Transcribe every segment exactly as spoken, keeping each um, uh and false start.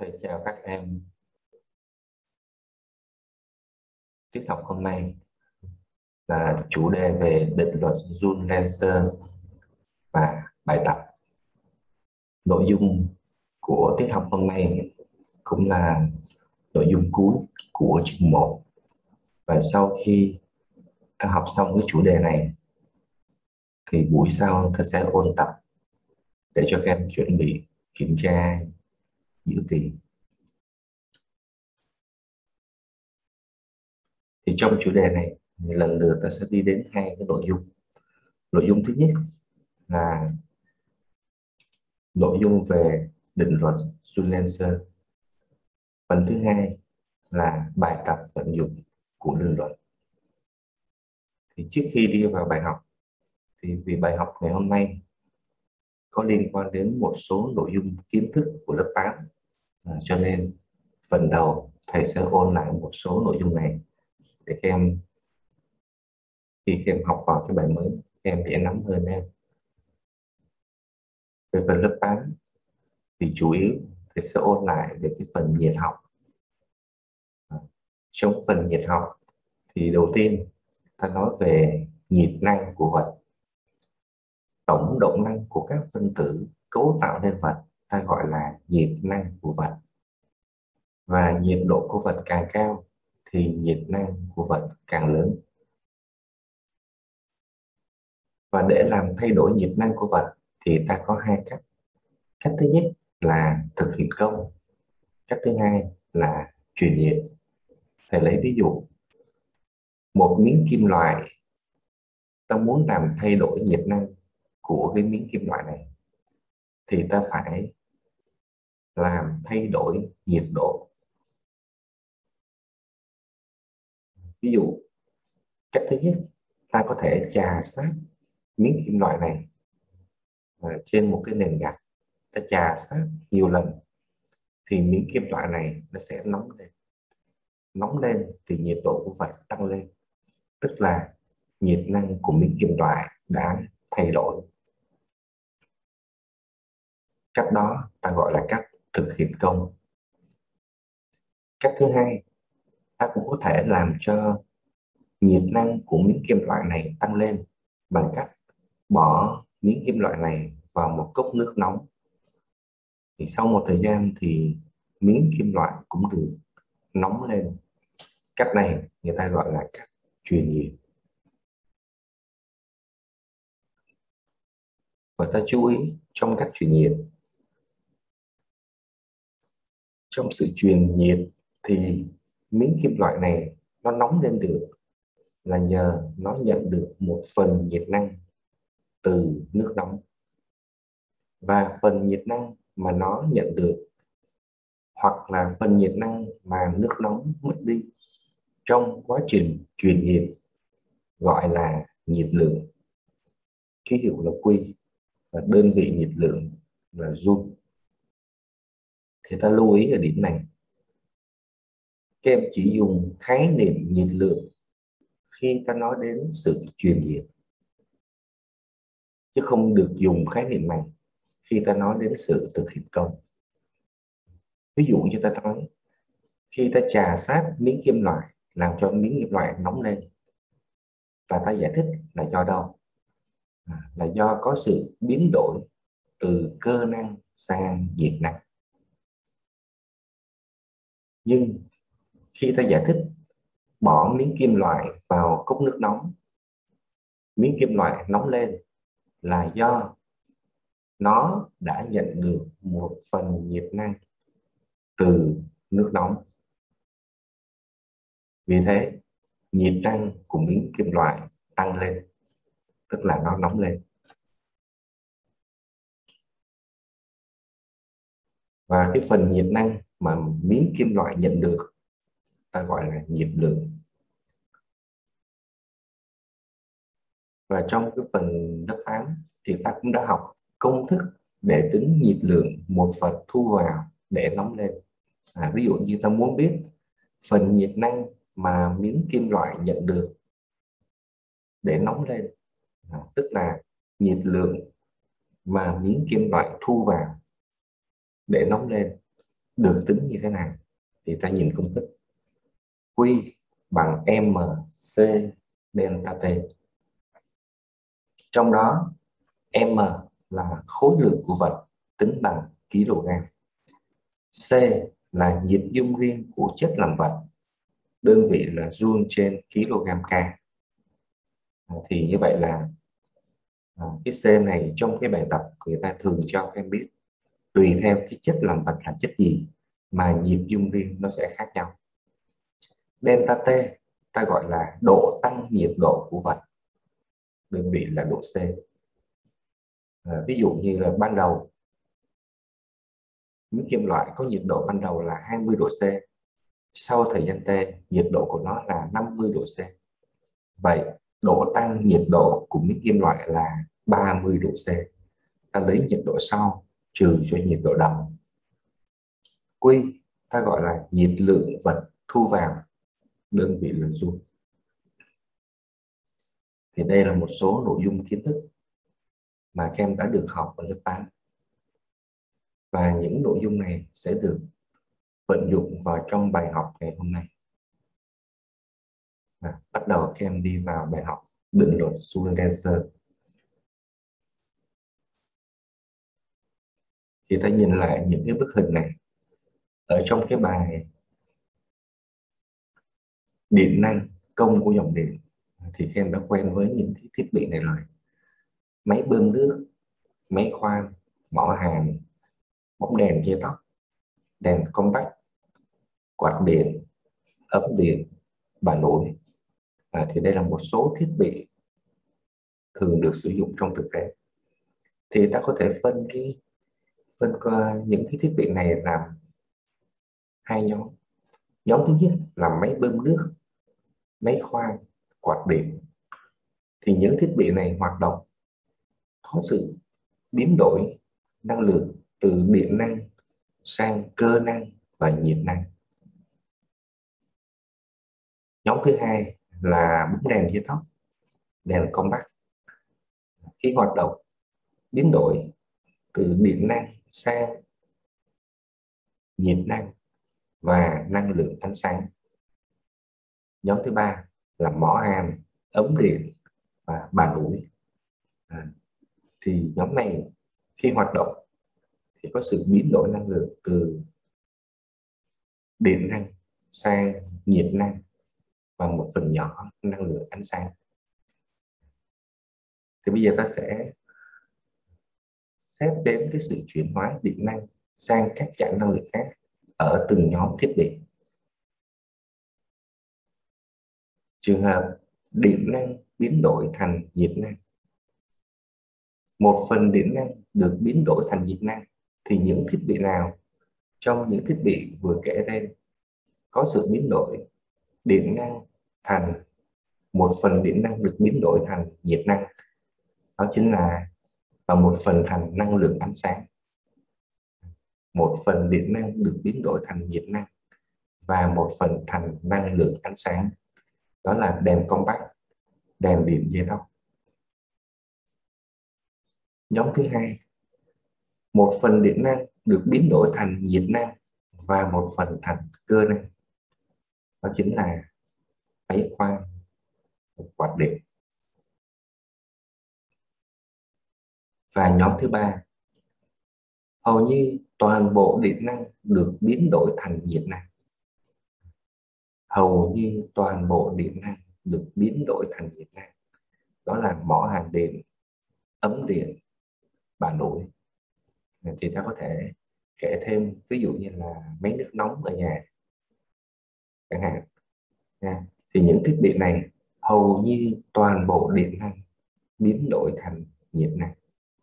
Thầy chào các em. Tiết học hôm nay là chủ đề về định luật Joule-Lenser và bài tập. Nội dung của tiết học hôm nay cũng là nội dung cuối của chương một. Và sau khi ta học xong cái chủ đề này thì buổi sau ta sẽ ôn tập để cho các em chuẩn bị kiểm tra giữa kỳ. Thì trong chủ đề này lần lượt ta sẽ đi đến hai cái nội dung. Nội dung thứ nhất là nội dung về định luật Joule-Lenser. Phần thứ hai là bài tập vận dụng của định luật. Thì trước khi đi vào bài học thì vì bài học ngày hôm nay có liên quan đến một số nội dung kiến thức của lớp tám, à, cho nên phần đầu thầy sẽ ôn lại một số nội dung này để các em khi các em học vào cái bài mới các em dễ nắm hơn em. Về phần lớp tám thì chủ yếu thầy sẽ ôn lại về cái phần nhiệt học. À, trong phần nhiệt học thì đầu tiên ta nói về nhiệt năng của vật. Tổng động năng của các phân tử cấu tạo nên vật ta gọi là nhiệt năng của vật. Và nhiệt độ của vật càng cao thì nhiệt năng của vật càng lớn. Và để làm thay đổi nhiệt năng của vật thì ta có hai cách. Cách thứ nhất là thực hiện công. Cách thứ hai là truyền nhiệt. Thầy lấy ví dụ một miếng kim loại, ta muốn làm thay đổi nhiệt năng của cái miếng kim loại này thì ta phải làm thay đổi nhiệt độ. Ví dụ cách thứ nhất, ta có thể chà sát miếng kim loại này trên một cái nền gạch, ta chà sát nhiều lần thì miếng kim loại này nó sẽ nóng lên. Nóng lên thì nhiệt độ của vật tăng lên, tức là nhiệt năng của miếng kim loại đã thay đổi. Cách đó ta gọi là cách thực hiện công. Cách thứ hai, ta cũng có thể làm cho nhiệt năng của miếng kim loại này tăng lên bằng cách bỏ miếng kim loại này vào một cốc nước nóng. Thì sau một thời gian thì miếng kim loại cũng được nóng lên. Cách này người ta gọi là cách truyền nhiệt. Và ta chú ý trong cách truyền nhiệt, trong sự truyền nhiệt thì miếng kim loại này nó nóng lên được là nhờ nó nhận được một phần nhiệt năng từ nước nóng. Và phần nhiệt năng mà nó nhận được hoặc là phần nhiệt năng mà nước nóng mất đi trong quá trình truyền nhiệt gọi là nhiệt lượng. Ký hiệu là Q và đơn vị nhiệt lượng là Joule. Thì ta lưu ý ở điểm này, các em chỉ dùng khái niệm nhiệt lượng khi ta nói đến sự truyền nhiệt, chứ không được dùng khái niệm này khi ta nói đến sự thực hiện công. Ví dụ như ta nói khi ta chà sát miếng kim loại làm cho miếng kim loại nóng lên, và ta giải thích là do đâu? À, là do có sự biến đổi từ cơ năng sang nhiệt năng. Nhưng khi ta giải thích bỏ miếng kim loại vào cốc nước nóng, miếng kim loại nóng lên là do nó đã nhận được một phần nhiệt năng từ nước nóng. Vì thế nhiệt năng của miếng kim loại tăng lên, tức là nó nóng lên. Và cái phần nhiệt năng mà miếng kim loại nhận được ta gọi là nhiệt lượng. Và trong cái phần lớp tám thì ta cũng đã học công thức để tính nhiệt lượng một vật thu vào để nóng lên. À, ví dụ như ta muốn biết phần nhiệt năng mà miếng kim loại nhận được để nóng lên, à, tức là nhiệt lượng mà miếng kim loại thu vào để nóng lên, được tính như thế nào? Thì ta nhìn công thức Q bằng mc delta T. Trong đó m là khối lượng của vật tính bằng kg, c là nhiệt dung riêng của chất làm vật, đơn vị là joule trên kg K. À, thì như vậy là à, cái C này trong cái bài tập người ta thường cho các em biết tùy theo cái chất làm vật là chất gì mà nhiệt dung riêng nó sẽ khác nhau. Delta T ta gọi là độ tăng nhiệt độ của vật, đơn vị là độ C. À, ví dụ như là ban đầu miếng kim loại có nhiệt độ ban đầu là hai mươi độ C, sau thời gian T nhiệt độ của nó là năm mươi độ C. Vậy độ tăng nhiệt độ của miếng kim loại là ba mươi độ C. Ta lấy nhiệt độ sau trừ cho nhiệt độ đầu. Q ta gọi là nhiệt lượng vật thu vào, đơn vị là joule. Thì đây là một số nội dung kiến thức mà các em đã được học ở lớp tám. Và những nội dung này sẽ được vận dụng vào trong bài học ngày hôm nay. À, bắt đầu các em đi vào bài học định luật Schrödinger. Thì ta nhìn lại những cái bức hình này ở trong cái bài điện năng công của dòng điện, thì các em đã quen với những cái thiết bị này rồi: máy bơm nước, máy khoan, mỏ hàn, bóng đèn dây tóc, đèn compact, quạt điện, ấm điện, bà nổi. À, thì đây là một số thiết bị thường được sử dụng trong thực tế. Thì ta có thể phân cái phân qua những cái thiết bị này làm hai nhóm. Nhóm thứ nhất là máy bơm nước, máy khoan, quạt điện. Thì những thiết bị này hoạt động có sự biến đổi năng lượng từ điện năng sang cơ năng và nhiệt năng. Nhóm thứ hai là bóng đèn dây tóc, đèn compact. Khi hoạt động biến đổi từ điện năng sang nhiệt năng và năng lượng ánh sáng. Nhóm thứ ba là mỏ hàn, ống điện và bà nổi. À, thì nhóm này khi hoạt động thì có sự biến đổi năng lượng từ điện năng sang nhiệt năng và một phần nhỏ năng lượng ánh sáng. Thì bây giờ ta sẽ xét đến cái sự chuyển hóa điện năng sang các dạng năng lượng khác ở từng nhóm thiết bị. Trường hợp điện năng biến đổi thành nhiệt năng. Một phần điện năng được biến đổi thành nhiệt năng thì những thiết bị nào trong những thiết bị vừa kể trên có sự biến đổi điện năng thành một phần điện năng được biến đổi thành nhiệt năng? Đó chính là và một phần thành năng lượng ánh sáng. Một phần điện năng được biến đổi thành nhiệt năng và một phần thành năng lượng ánh sáng. Đó là đèn compact, đèn điện dây tóc. Nhóm thứ hai, một phần điện năng được biến đổi thành nhiệt năng và một phần thành cơ năng. Đó chính là máy khoan, quạt điện. Và nhóm thứ ba, hầu như toàn bộ điện năng được biến đổi thành nhiệt năng. Hầu như toàn bộ điện năng được biến đổi thành nhiệt năng. Đó là mỏ hàn điện, ấm điện, bà nổi. Thì ta có thể kể thêm ví dụ như là máy nước nóng ở nhà chẳng hạn. Thì những thiết bị này hầu như toàn bộ điện năng biến đổi thành nhiệt năng.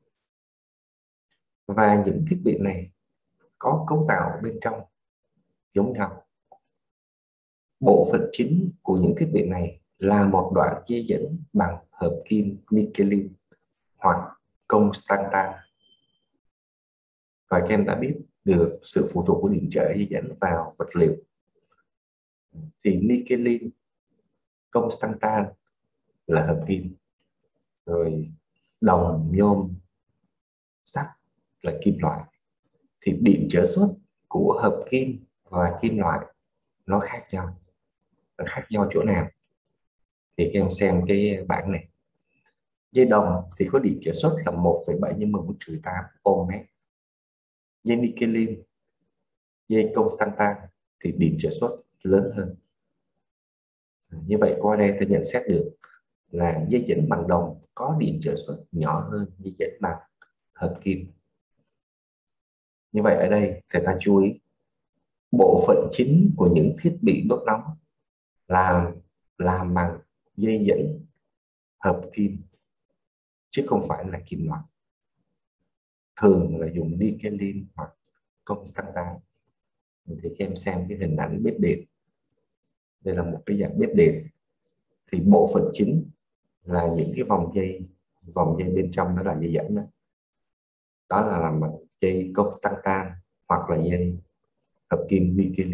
Và những thiết bị này có cấu tạo bên trong giống nhau. Bộ phận chính của những thiết bị này là một đoạn dây dẫn bằng hợp kim nickel hoặc Constantan. Và các em đã biết được sự phụ thuộc của điện trở dây dẫn vào vật liệu. Thì nickel, Constantan là hợp kim, rồi đồng, nhôm, sắt là kim loại. Thì điện trở xuất của hợp kim và kim loại nó khác nhau. Nó khác nhau chỗ nào? Thì các em xem cái bảng này. Dây đồng thì có điểm trở suất là một phẩy bảy nhân mười bốn trừ tám ohm mét. Dây nickel, dây Constantan thì điểm trở suất lớn hơn. Như vậy qua đây ta nhận xét được là dây dẫn bằng đồng có điểm trở suất nhỏ hơn dây dẫn bằng hợp kim. Như vậy ở đây thầy ta chú ý bộ phận chính của những thiết bị đốt nóng làm làm bằng dây dẫn hợp kim chứ không phải là kim loại. Thường là dùng nickel hoặc Constantan. Thì các em xem cái hình ảnh bếp điện. Đây là một cái dạng bếp điện. Thì bộ phận chính là những cái vòng dây, vòng dây bên trong đó là dây dẫn đó. Đó là làm bằng dây Constantan hoặc là dây hợp kim nickel.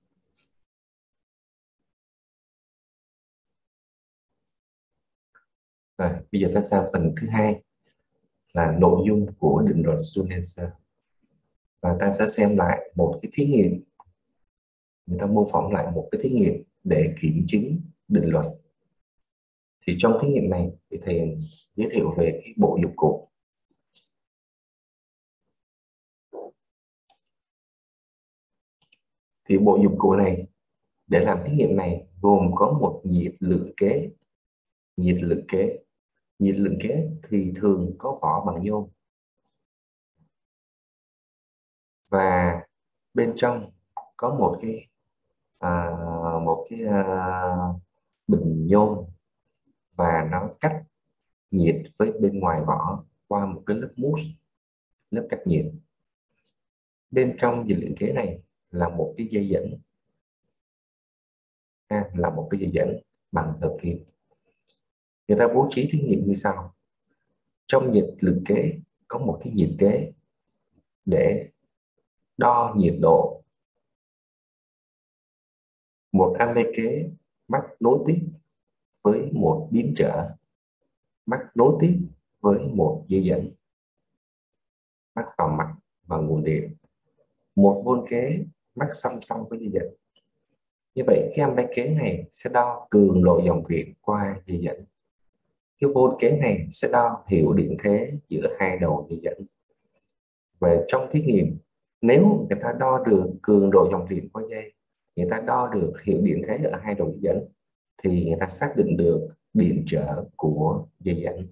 Rồi, bây giờ ta sang phần thứ hai là nội dung của định luật Sunenser. Và ta sẽ xem lại một cái thí nghiệm. Người ta mô phỏng lại một cái thí nghiệm để kiểm chứng định luật. Thì trong thí nghiệm này thì thầy giới thiệu về cái bộ dụng cụ. Thì bộ dụng cụ này để làm thí nghiệm này gồm có một nhiệt lượng kế. Nhiệt lượng kế. Nhiệt lượng kế thì thường có vỏ bằng nhôm. Và bên trong có một cái à, một cái à, bình nhôm và nó cách nhiệt với bên ngoài vỏ qua một cái lớp mousse, lớp cách nhiệt. Bên trong nhiệt lượng kế này là một cái dây dẫn, à, là một cái dây dẫn bằng hợp kim. Người ta bố trí thí nghiệm như sau. Trong nhiệt lượng kế có một cái nhiệt kế để đo nhiệt độ. Một ampe kế mắc nối tiếp với một biến trở mắc nối tiếp với một dây dẫn mắc vào mặt và nguồn điện. Một vôn kế mắc song song với dây dẫn. Như vậy cái ampe kế này sẽ đo cường độ dòng điện qua dây dẫn. Cái vôn kế này sẽ đo hiệu điện thế giữa hai đầu dây dẫn. Và trong thí nghiệm, nếu người ta đo được cường độ dòng điện qua dây, người ta đo được hiệu điện thế ở hai đầu dây dẫn, thì người ta xác định được điện trở của dây dẫn.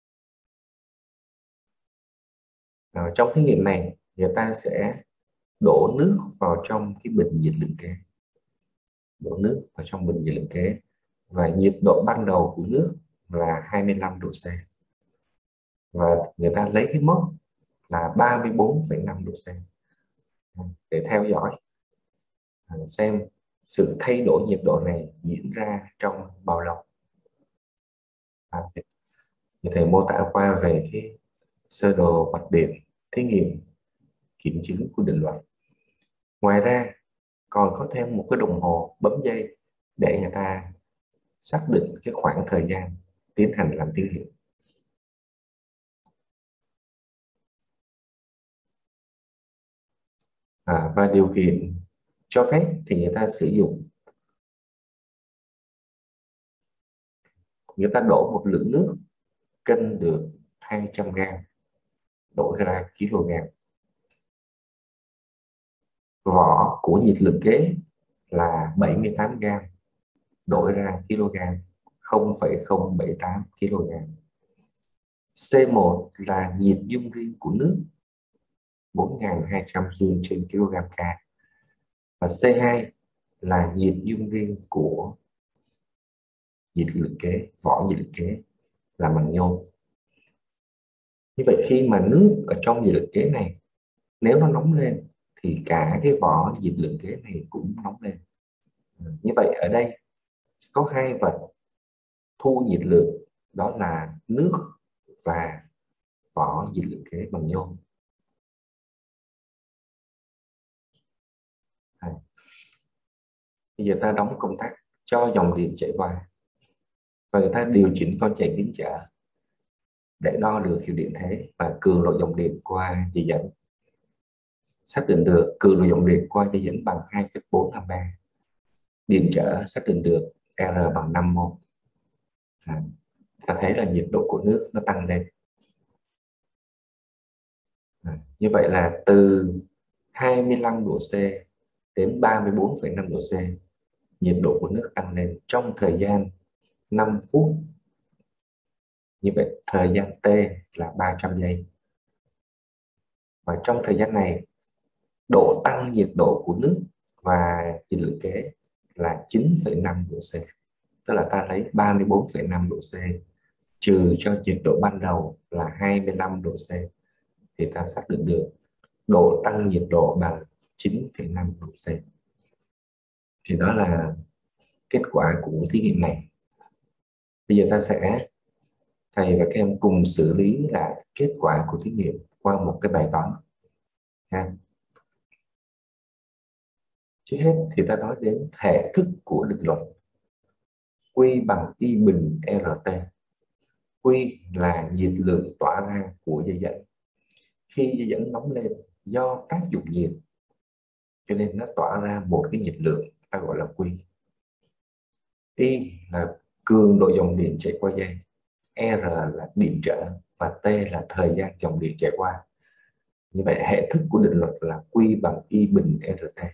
À, trong thí nghiệm này, người ta sẽ đổ nước vào trong cái bình nhiệt lượng kế. Đổ nước vào trong bình nhiệt lượng kế. Và nhiệt độ ban đầu của nước là hai mươi lăm độ C. Và người ta lấy cái mốc là ba mươi bốn phẩy năm độ C để theo dõi xem sự thay đổi nhiệt độ này diễn ra trong bao lâu. À, như thầy mô tả qua về cái sơ đồ hoạch định thí nghiệm kiểm chứng của định luật. Ngoài ra còn có thêm một cái đồng hồ bấm dây để người ta xác định cái khoảng thời gian tiến hành làm thí nghiệm. À, và điều kiện cho phép thì người ta sử dụng, người ta đổ một lượng nước cân được hai trăm gam đổ ra kg. Vỏ của nhiệt lượng kế là bảy mươi tám gam đổi ra kg, không phẩy không bảy tám kg. C một là nhiệt dung riêng của nước, bốn nghìn hai trăm joule trên kg K. Và C hai là nhiệt dung riêng của nhiệt lượng kế, vỏ nhiệt lượng kế là bằng nhôm. Như vậy khi mà nước ở trong nhiệt lượng kế này nếu nó nóng lên thì cả cái vỏ nhiệt lượng kế này cũng nóng lên. Như vậy ở đây có hai vật thu nhiệt lượng, đó là nước và vỏ nhiệt lượng kế bằng nhôm. À, bây giờ ta đóng công tắc cho dòng điện chạy qua và người ta điều chỉnh con chạy biến trở để đo được hiệu điện thế và cường độ dòng điện qua dây dẫn. xác định được cường độ dòng điện qua dây dẫn bằng hai phẩy bốn ampere. Điện trở xác định được R bằng năm mol. À, ta thấy là nhiệt độ của nước nó tăng lên. À, như vậy là từ hai mươi lăm độ C đến ba mươi bốn phẩy năm độ C, nhiệt độ của nước tăng lên trong thời gian năm phút. Như vậy thời gian T là ba trăm giây. Và trong thời gian này, độ tăng nhiệt độ của nước và nhiệt lượng kế là chín phẩy năm độ C. Tức là ta lấy ba mươi bốn phẩy năm độ C trừ cho nhiệt độ ban đầu là hai mươi lăm độ C, thì ta xác định được độ tăng nhiệt độ bằng chín phẩy năm độ C. Thì đó là kết quả của thí nghiệm này. Bây giờ ta sẽ, thầy và các em cùng xử lý lại kết quả của thí nghiệm qua một cái bài toán. Ha. Trước hết thì ta nói đến hệ thức của định luật Q bằng I bình R T. Q là nhiệt lượng tỏa ra của dây dẫn. Khi dây dẫn nóng lên do tác dụng nhiệt, cho nên nó tỏa ra một cái nhiệt lượng, ta gọi là Q. I là cường độ dòng điện chạy qua dây, R là điện trở và T là thời gian dòng điện chạy qua. Như vậy hệ thức của định luật là Q bằng I bình R T.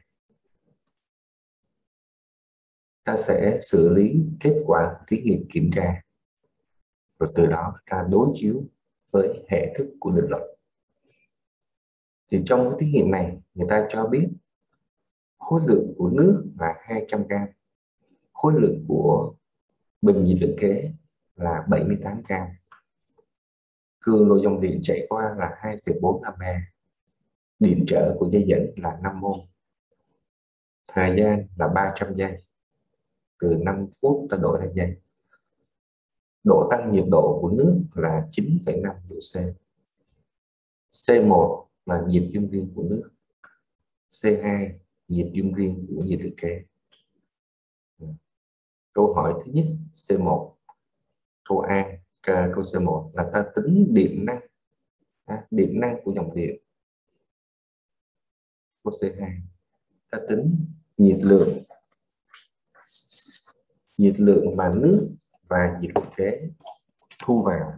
Ta sẽ xử lý kết quả của thí nghiệm kiểm tra, rồi từ đó ta đối chiếu với hệ thức của định luật. Thì trong cái thí nghiệm này, người ta cho biết khối lượng của nước là hai trăm gam, khối lượng của bình nhiệt lượng kế là bảy mươi tám gam, cường độ dòng điện chạy qua là hai phẩy bốn ampere, điện trở của dây dẫn là năm mol, thời gian là ba trăm giây, từ năm phút ta đổi thành giây. Độ tăng nhiệt độ của nước là chín phẩy năm độ C. C một là nhiệt dung riêng của nước, C hai nhiệt dung riêng của nhiệt lượng kế. Câu hỏi thứ nhất C một, câu A, câu C một là ta tính điện năng, à, điện năng của dòng điện. Câu C hai, ta tính nhiệt lượng, nhiệt lượng mà nước và nhiệt lượng kế thu vào.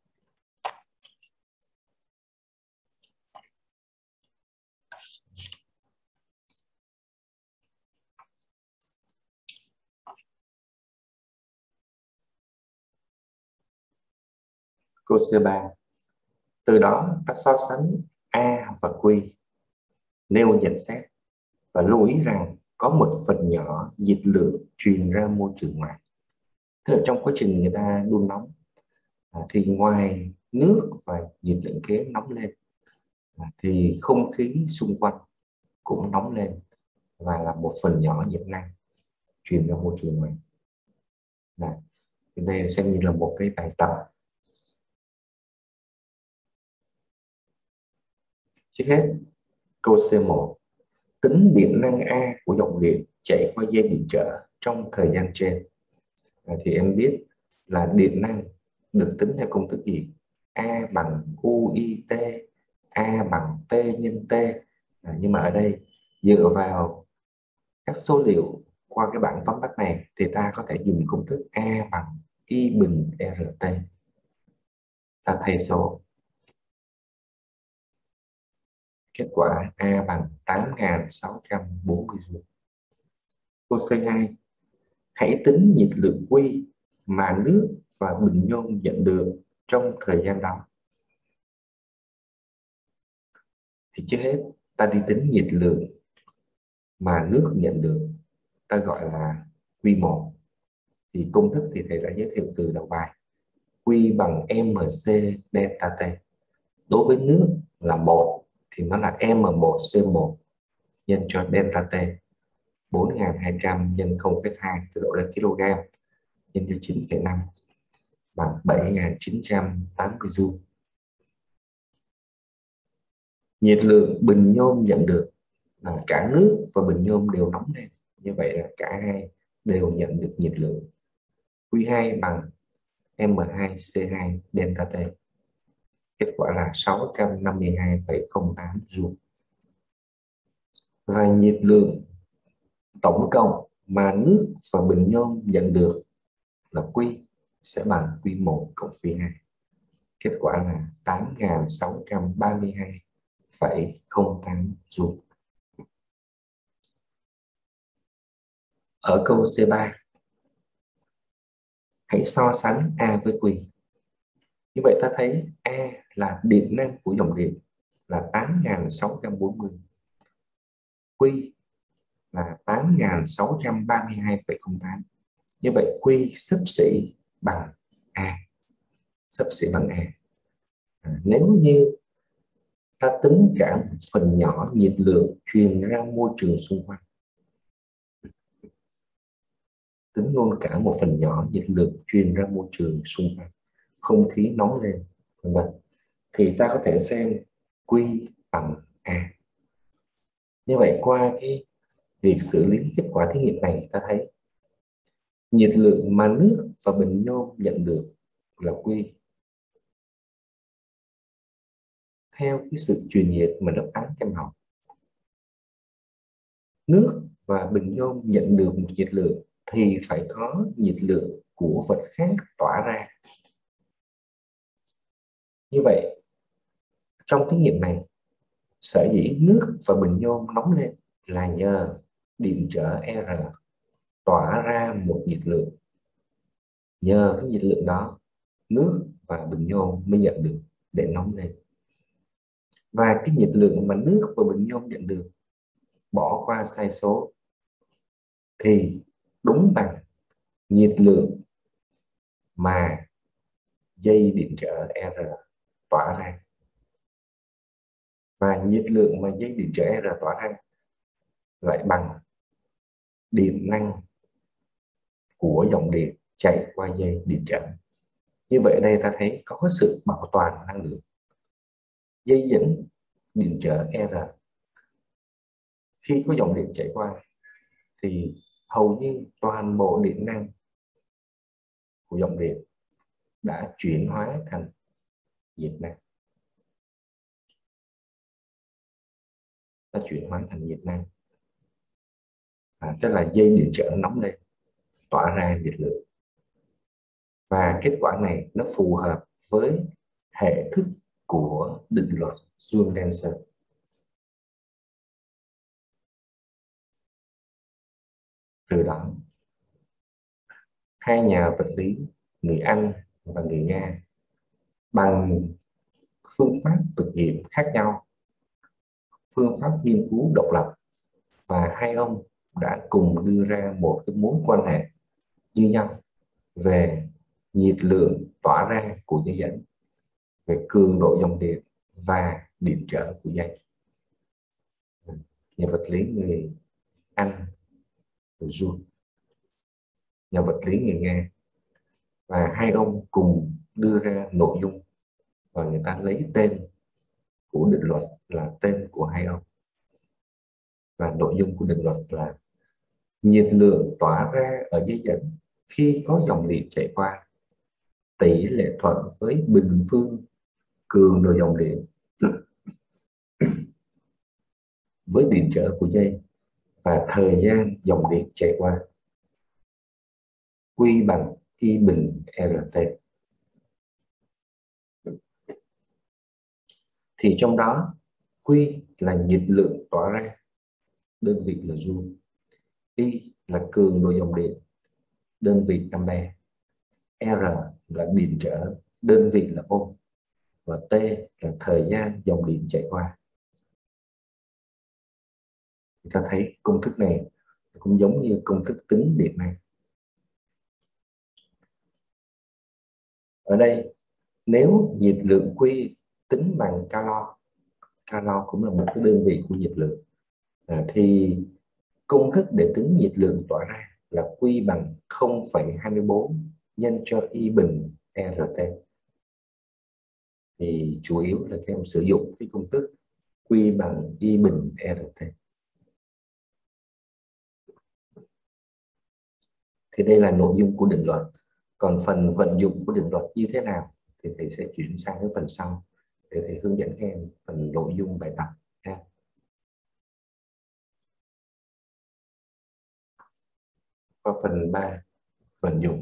Câu C ba, từ đó ta so sánh A và Q, nêu nhận xét và lưu ý rằng có một phần nhỏ nhiệt lượng truyền ra môi trường ngoài. Tức là trong quá trình người ta đun nóng, à, thì ngoài nước và nhiệt lượng kế nóng lên, à, thì không khí xung quanh cũng nóng lên và là một phần nhỏ nhiệt năng truyền ra môi trường ngoài. Này, đây xem như là một cái bài tập. Trước hết, câu C một, tính điện năng A của dòng điện chạy qua dây điện trở trong thời gian trên. À, thì em biết là điện năng được tính theo công thức gì? A bằng u i t, A bằng P nhân T. À, nhưng mà ở đây dựa vào các số liệu qua cái bảng tóm tắt này thì ta có thể dùng công thức A bằng I bình R T. Ta thay số. Kết quả A bằng tám nghìn sáu trăm bốn mươi joule. Câu C hai, hãy tính nhiệt lượng Q mà nước và bình nhôm nhận được trong thời gian đó. Thì trước hết ta đi tính nhiệt lượng mà nước nhận được, ta gọi là Q một. Thì công thức thì thầy đã giới thiệu từ đầu bài. Q bằng mc delta T. Đối với nước là một thì nó là M một C một nhân cho delta T, bốn nghìn hai trăm nhân không phẩy hai, từ độ là kg, nhân cho chín phẩy năm bằng bảy nghìn chín trăm tám mươi joule. Nhiệt lượng bình nhôm nhận được là cả nước và bình nhôm đều nóng lên. Như vậy là cả hai đều nhận được nhiệt lượng. Q hai bằng M hai C hai delta T. Kết quả là sáu trăm năm mươi hai phẩy không tám joule. và nhiệt lượng tổng cộng mà nước và bình nhôm nhận được là Q sẽ bằng Q một cộng Q hai. Kết quả là tám nghìn sáu trăm ba mươi hai phẩy không tám joule. Ở câu C ba, hãy so sánh A với Q. Như vậy ta thấy A là điện năng của dòng điện là tám nghìn sáu trăm bốn mươi. Q là tám nghìn sáu trăm ba mươi hai phẩy không tám. Như vậy Q xấp xỉ bằng A. Xấp xỉ bằng A. À, nếu như ta tính cả một phần nhỏ nhiệt lượng truyền ra môi trường xung quanh, tính luôn cả một phần nhỏ nhiệt lượng truyền ra môi trường xung quanh, không khí nóng lên, vân vân, thì ta có thể xem Q bằng A. Như vậy qua cái việc xử lý kết quả thí nghiệm này, ta thấy nhiệt lượng mà nước và bình nhôm nhận được là Q. Theo cái sự truyền nhiệt mà đáp án trong học, nước và bình nhôm nhận được một nhiệt lượng thì phải có nhiệt lượng của vật khác tỏa ra. Như vậy trong thí nghiệm này, sở dĩ nước và bình nhôm nóng lên là nhờ điện trở R tỏa ra một nhiệt lượng. Nhờ cái nhiệt lượng đó, nước và bình nhôm mới nhận được để nóng lên. Và cái nhiệt lượng mà nước và bình nhôm nhận được bỏ qua sai số thì đúng bằng nhiệt lượng mà dây điện trở R tỏa ra. Và nhiệt lượng mà dây điện trở R tỏa ra lại bằng điện năng của dòng điện chạy qua dây điện trở. Như vậy ở đây ta thấy có sự bảo toàn năng lượng. Dây dẫn điện trở R khi có dòng điện chạy qua thì hầu như toàn bộ điện năng của dòng điện đã chuyển hóa thành nhiệt năng. Đã chuyển hóa thành nhiệt năng. À, tức là dây điện trở nóng lên, tỏa ra nhiệt lượng. Và kết quả này nó phù hợp với hệ thức của định luật Joule-Dancer. Từ đó, hai nhà vật lý người Anh và người Nga bằng phương pháp thực nghiệm khác nhau, phương pháp nghiên cứu độc lập, và hai ông đã cùng đưa ra một cái mối quan hệ như nhau về nhiệt lượng tỏa ra của dây dẫn, về cường độ dòng điện và điện trở của dây. Nhà vật lý người Anh Joule, nhà vật lý người Nga, và hai ông cùng đưa ra nội dung và người ta lấy tên của định luật là tên của hai ông. Và nội dung của định luật là nhiệt lượng tỏa ra ở dây dẫn khi có dòng điện chạy qua tỷ lệ thuận với bình phương cường độ dòng điện với điện trở của dây và thời gian dòng điện chạy qua, Q bằng I bình R T. Thì trong đó Q là nhiệt lượng tỏa ra, đơn vị là joule. I là cường độ dòng điện, đơn vị ampere. R là điện trở, đơn vị là ohm. Và T là thời gian dòng điện chạy qua. Ta thấy công thức này cũng giống như công thức tính điện năng. Ở đây nếu nhiệt lượng Q tính bằng calo, calo cũng là một cái đơn vị của nhiệt lượng, à, thì công thức để tính nhiệt lượng tỏa ra là Q bằng không phẩy hai mươi bốn nhân cho I bình R T. Thì chủ yếu là các em sử dụng cái công thức Q bằng I bình R T. Thì đây là nội dung của định luật. Còn phần vận dụng của định luật như thế nào thì thầy sẽ chuyển sang cái phần sau để thầy hướng dẫn các em phần nội dung bài tập ha. Qua phần ba, vận dụng.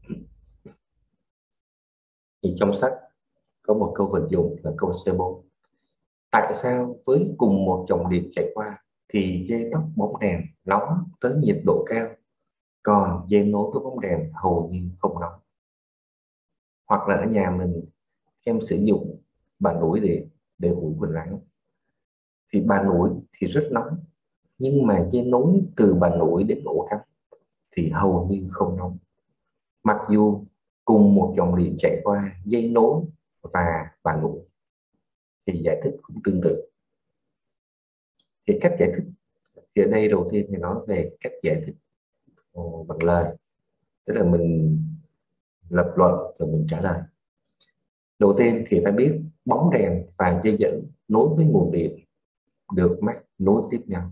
Thì trong sách có một câu vận dụng là câu C bốn. Tại sao với cùng một dòng điện chạy qua thì dây tóc bóng đèn nóng tới nhiệt độ cao, còn dây nối với bóng đèn hầu như không nóng? Hoặc là ở nhà mình em sử dụng bàn ủi để để ủi quần áo, thì bàn ủi thì rất nóng, nhưng mà dây nối từ bàn ủi đến ổ cắm thì hầu như không nóng. Mặc dù cùng một dòng điện chạy qua dây nối và bàn ủi thì giải thích cũng tương tự. Thì cách giải thích thì ở đây đầu tiên thì nói về cách giải thích bằng lời, tức là mình lập luận rồi mình trả lời. Đầu tiên thì ta biết bóng đèn và dây dẫn nối với nguồn điện được mắc nối tiếp nhau,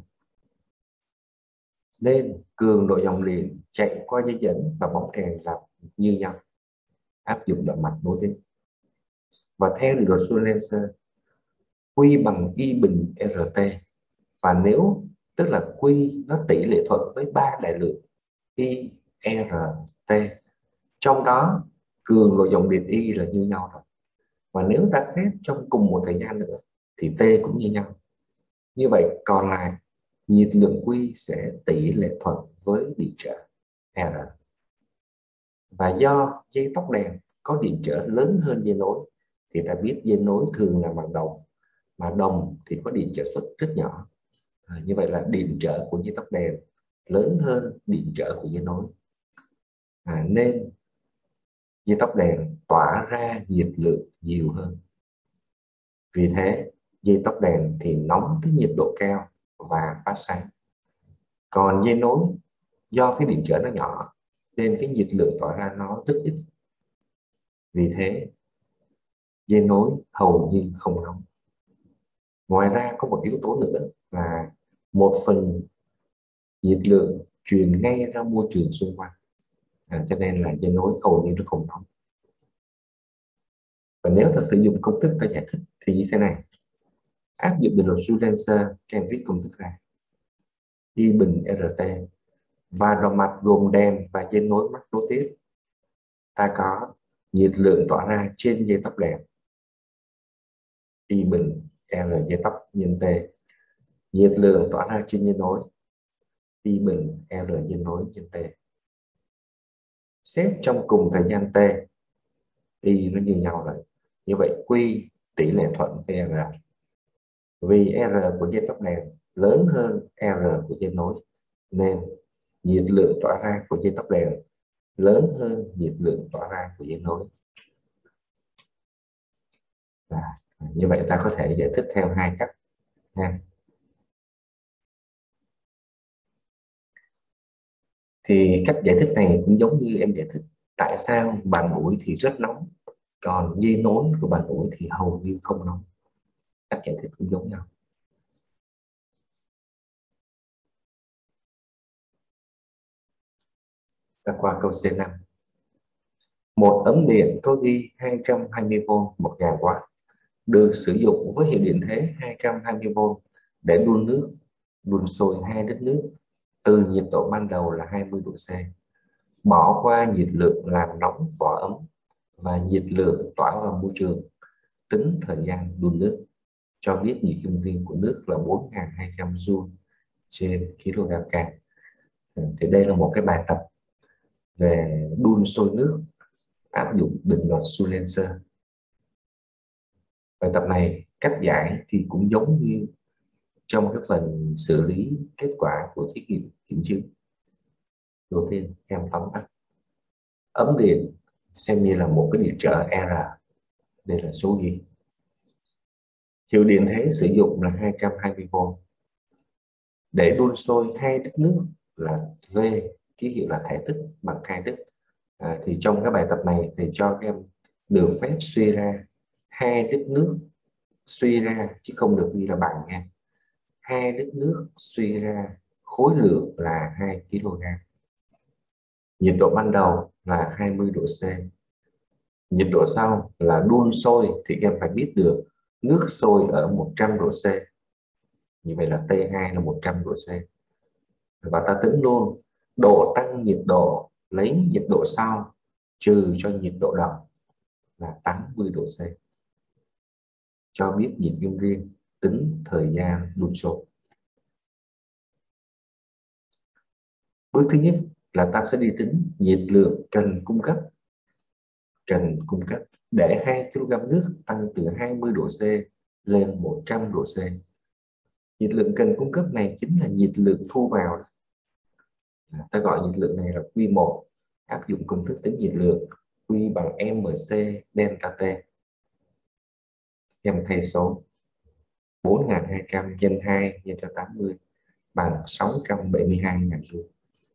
nên cường độ dòng điện chạy qua dây dẫn và bóng đèn là như nhau, áp dụng động mạch nối tiếp. Và theo định luật Sulenser, Q bằng I bình R T, và nếu tức là Q nó tỷ lệ thuận với ba đại lượng I, R, T, trong đó cường độ dòng điện I là như nhau rồi. Và nếu ta xét trong cùng một thời gian nữa thì T cũng như nhau. Như vậy còn lại nhiệt lượng Q sẽ tỷ lệ thuận với điện trở R. Và do dây tóc đèn có điện trở lớn hơn dây nối thì ta biết dây nối thường là bằng đồng, mà đồng thì có điện trở xuất rất nhỏ. À, như vậy là điện trở của dây tóc đèn lớn hơn điện trở của dây nối. À, nên dây tóc đèn tỏa ra nhiệt lượng nhiều hơn. Vì thế dây tóc đèn thì nóng tới nhiệt độ cao và phát sáng. Còn dây nối do cái điện trở nó nhỏ nên cái nhiệt lượng tỏa ra nó rất ít. Vì thế dây nối hầu như không nóng. Ngoài ra có một yếu tố nữa là một phần nhiệt lượng truyền ngay ra môi trường xung quanh, à, cho nên là dây nối hầu như nó không nóng. Và nếu ta sử dụng công thức ta giải thích thì như thế này. Áp dụng định luật Sulenser, các em viết công thức ra. I bình R T và động mạch gồm đèn và dây nối mắc nối tiếp. Ta có nhiệt lượng tỏa ra trên dây tóc đèn I bình R dây tóc nhân T, nhiệt lượng tỏa ra trên dây nối I bình R dây nối nhân T. Xét trong cùng thời gian T, I nó như nhau rồi. Như vậy Q tỷ lệ thuận với R. Vì R của dây tóc đèn lớn hơn R của dây nối nên nhiệt lượng tỏa ra của dây tóc đèn lớn hơn nhiệt lượng tỏa ra của dây nối. À, như vậy ta có thể giải thích theo hai cách ha. Thì cách giải thích này cũng giống như em giải thích tại sao bàn ủi thì rất nóng, còn dây nối của bàn ủi thì hầu như không nóng. Cách giải thích cũng giống nhau. Ta qua câu C năm. Một ấm điện có ghi hai trăm hai mươi vôn một nghìn W được sử dụng với hiệu điện thế hai trăm hai mươi vôn để đun nước, đun sôi hai lít nước từ nhiệt độ ban đầu là hai mươi độ C, bỏ qua nhiệt lượng làm nóng vỏ ấm và nhiệt lượng tỏa vào môi trường, tính thời gian đun nước, cho biết nhiệt dung riêng của nước là bốn nghìn hai trăm joule trên kg K. Thì đây là một cái bài tập về đun sôi nước áp dụng định luật Sulenser. Bài tập này cách giải thì cũng giống như trong cái phần xử lý kết quả của thí nghiệm kiểm chứng. Đầu tiên em tóm tắt ấm điện xem như là một cái điện trở R, đây là số ghi. Hiệu điện thế sử dụng là hai trăm hai mươi vôn. Để đun sôi hai lít nước là V, ký hiệu là thể tích bằng hai lít. À, thì trong cái bài tập này thì cho các em được phép suy ra hai lít nước, suy ra chứ không được ghi là bằng nha. hai lít nước suy ra khối lượng là hai ki lô gam. Nhiệt độ ban đầu là hai mươi độ C. Nhiệt độ sau là đun sôi thì các em phải biết được nước sôi ở một trăm độ C. Như vậy là T hai là một trăm độ C. Và ta tính luôn Độ tăng nhiệt độ lấy nhiệt độ sau trừ cho nhiệt độ đầu là tám mươi độ C. Cho biết nhiệt dung riêng, tính thời gian đun sôi. Bước thứ nhất là ta sẽ đi tính nhiệt lượng cần cung cấp. Cần cung cấp để hai ki lô gam nước tăng từ hai mươi độ C lên một trăm độ C. Nhiệt lượng cần cung cấp này chính là nhiệt lượng thu vào. Ta gọi nhiệt lượng này là Q một. Áp dụng công thức tính nhiệt lượng Q bằng mc delta T. Em thay số bốn nghìn hai trăm nhân hai nhân cho tám mươi bằng sáu trăm bảy mươi hai nghìn joule.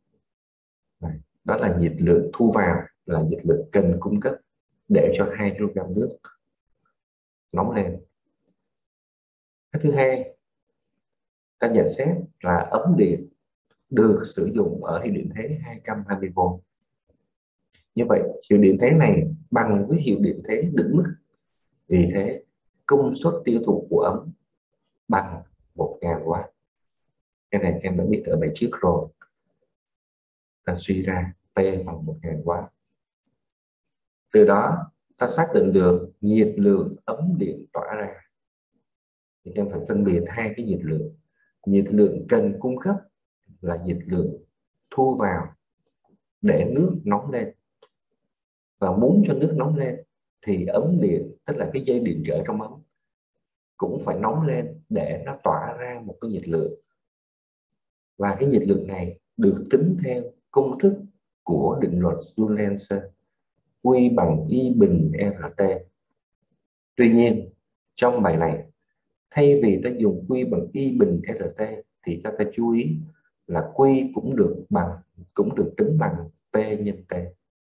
Đó là nhiệt lượng thu vào, là nhiệt lượng cần cung cấp để cho hai ki lô gam nước nóng lên. Cái thứ hai, ta nhận xét là ấm điện được sử dụng ở hiệu điện thế hai trăm hai mươi vôn. Như vậy, hiệu điện thế này bằng với hiệu điện thế định mức. Vì thế, công suất tiêu thụ của ấm bằng một nghìn W. Cái này em đã biết ở bài trước rồi. Ta suy ra T bằng một nghìn W. Từ đó, ta xác định được nhiệt lượng ấm điện tỏa ra. Thì em phải phân biệt hai cái nhiệt lượng. Nhiệt lượng cần cung cấp là nhiệt lượng thu vào để nước nóng lên. Và muốn cho nước nóng lên thì ấm điện, tức là cái dây điện trở trong ấm, cũng phải nóng lên để nó tỏa ra một cái nhiệt lượng. Và cái nhiệt lượng này được tính theo công thức của định luật Joule-Lenser, Q bằng I bình R T. Tuy nhiên, trong bài này, thay vì ta dùng Q bằng I bình R T thì ta phải chú ý là Q cũng được bằng cũng được tính bằng P nhân T.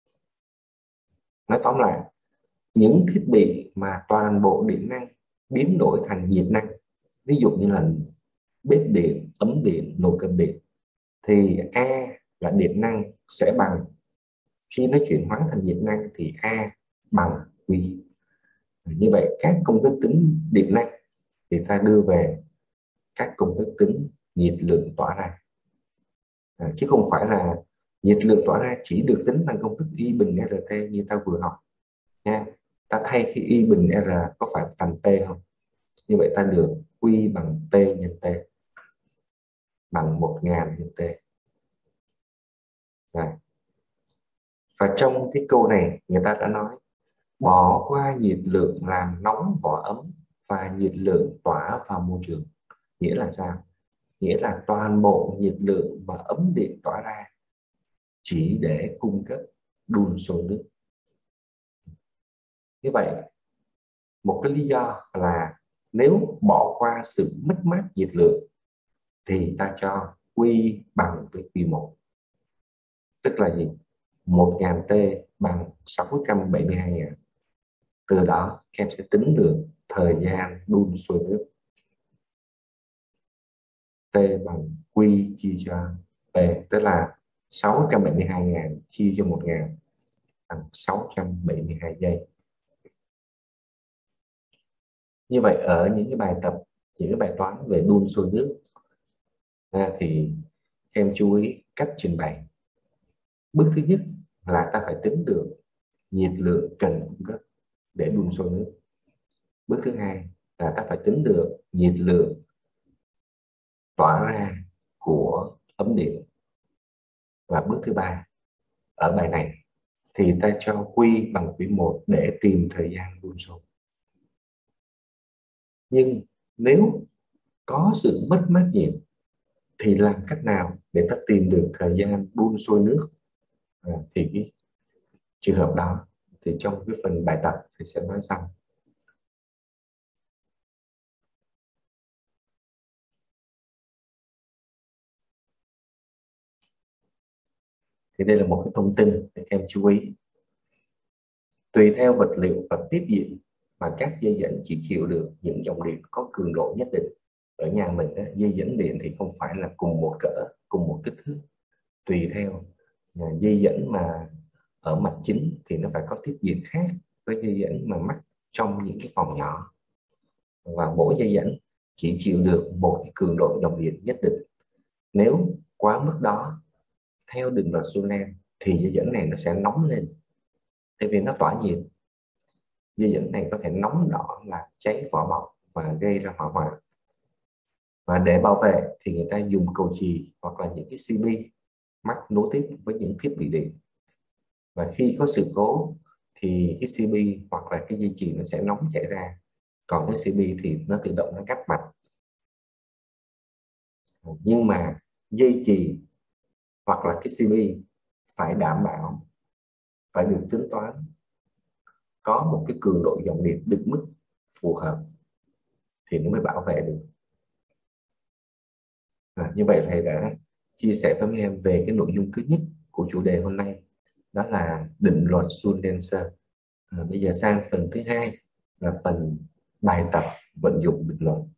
Nói tóm lại, những thiết bị mà toàn bộ điện năng biến đổi thành nhiệt năng, ví dụ như là bếp điện, ấm điện, nồi cơm điện, thì A là điện năng sẽ bằng, khi nó chuyển hóa thành nhiệt năng thì A bằng Q. Như vậy các công thức tính điện năng thì ta đưa về các công thức tính nhiệt lượng tỏa ra, à, chứ không phải là nhiệt lượng tỏa ra chỉ được tính bằng công thức I bình R T như ta vừa học nha. Ta thay khi I bình R có phải thành T không? Như vậy ta được Q bằng T nhân T bằng một nghìn nhân T. Rồi. Và trong cái câu này người ta đã nói bỏ qua nhiệt lượng làm nóng vỏ ấm và nhiệt lượng tỏa vào môi trường. Nghĩa là sao? Nghĩa là toàn bộ nhiệt lượng mà ấm điện tỏa ra chỉ để cung cấp đun sôi nước. Như vậy, một cái lý do là nếu bỏ qua sự mất mát nhiệt lượng thì ta cho Q bằng với Q một. Tức là gì? một nghìn T bằng sáu trăm bảy mươi hai nghìn. Từ đó các em sẽ tính được thời gian đun sôi nước. T bằng Q chia cho P, tức là sáu trăm bảy mươi hai nghìn chia cho một nghìn bằng sáu trăm bảy mươi hai giây. Như vậy ở những cái bài tập, những cái bài toán về đun sôi nước à, thì các em chú ý cách trình bày. Bước thứ nhất là ta phải tính được nhiệt lượng cần cung cấp để đun sôi nước. Bước thứ hai là ta phải tính được nhiệt lượng tỏa ra của ấm điện. Và bước thứ ba ở bài này thì ta cho Q bằng Q một để tìm thời gian đun sôi. Nhưng nếu có sự mất mát nhiệt thì làm cách nào để ta tìm được thời gian đun sôi nước? À, thì cái trường hợp đó thì trong cái phần bài tập thì sẽ nói xong. Thì đây là một cái thông tin để các em chú ý. Tùy theo vật liệu và tiếp diện mà các dây dẫn chỉ chịu được những dòng điện có cường độ nhất định. Ở nhà mình đó, dây dẫn điện thì không phải là cùng một cỡ, cùng một kích thước. Tùy theo dây dẫn mà ở mặt chính thì nó phải có tiếp diện khác với dây dẫn mà mắc trong những cái phòng nhỏ. Và mỗi dây dẫn chỉ chịu được một cái cường độ dòng điện nhất định. Nếu quá mức đó theo định luật Sunland thì dây dẫn này nó sẽ nóng lên, tại vì nó tỏa nhiệt. Dây dẫn này có thể nóng đỏ là cháy vỏ bọc và gây ra hỏa hoạn. Và để bảo vệ thì người ta dùng cầu chì hoặc là những cái xê bê mắc nối tiếp với những thiết bị điện. Và khi có sự cố thì cái xê bê hoặc là cái dây chuyền nó sẽ nóng chảy ra, còn cái xê bê thì nó tự động nó cắt mạch. Nhưng mà dây chuyền hoặc là cái xê bê phải đảm bảo, phải được tính toán có một cái cường độ dòng điện định mức phù hợp thì nó mới bảo vệ được. À, như vậy thầy đã chia sẻ với mấy em về cái nội dung thứ nhất của chủ đề hôm nay, đó là định luật Sundenser. À, bây giờ sang phần thứ hai là phần bài tập vận dụng định luật.